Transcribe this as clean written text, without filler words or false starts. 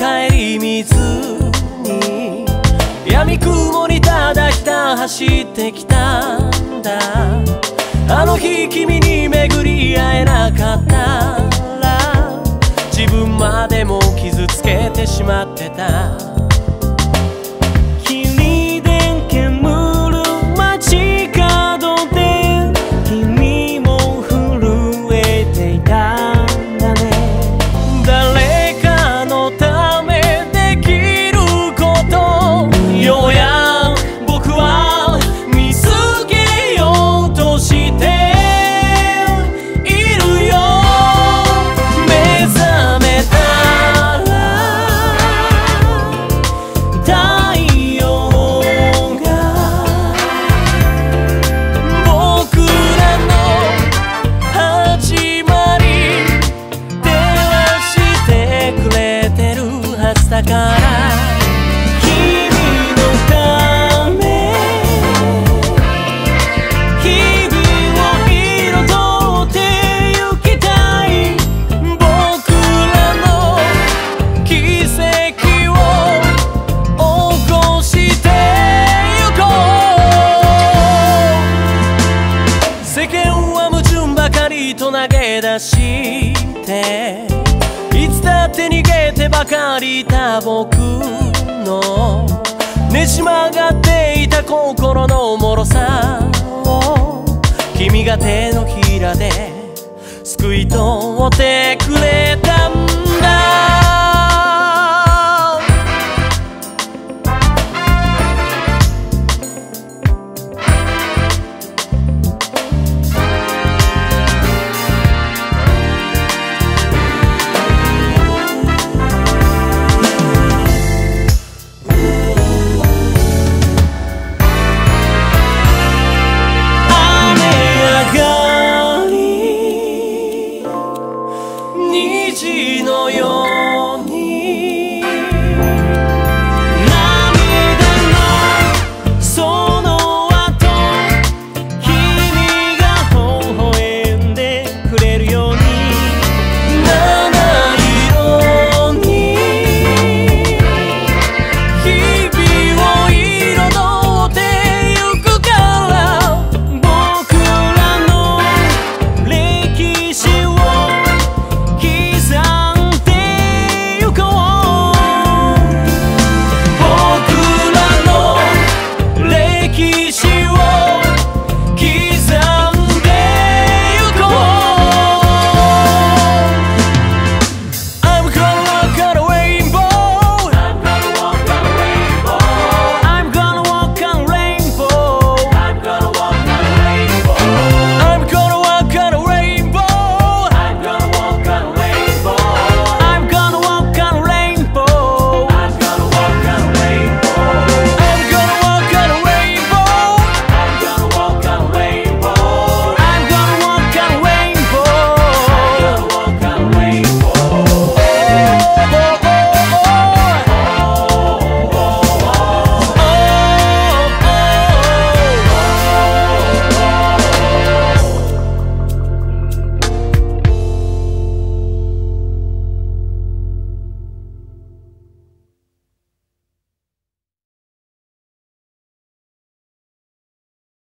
帰り道に闇雲にただひた走ってきたんだ。あの日君に巡り会えなかったら自分までも傷つけてしまってた。霧で煙る街角で君も震えていたんだね。誰かのためできることようや僕は見つけようとしているよ。目覚めたら太陽が僕らの始まり照らしてくれてるはずだから。君のため日々を彩ってゆきたい。僕らの奇跡を起こしてゆこう。世間は矛盾ばかりと投げ出していつだって逃げてばかりいた僕のねじ曲がっていた心の脆さを君が手のひらで救い取ってくれたんだ。雨上がり虹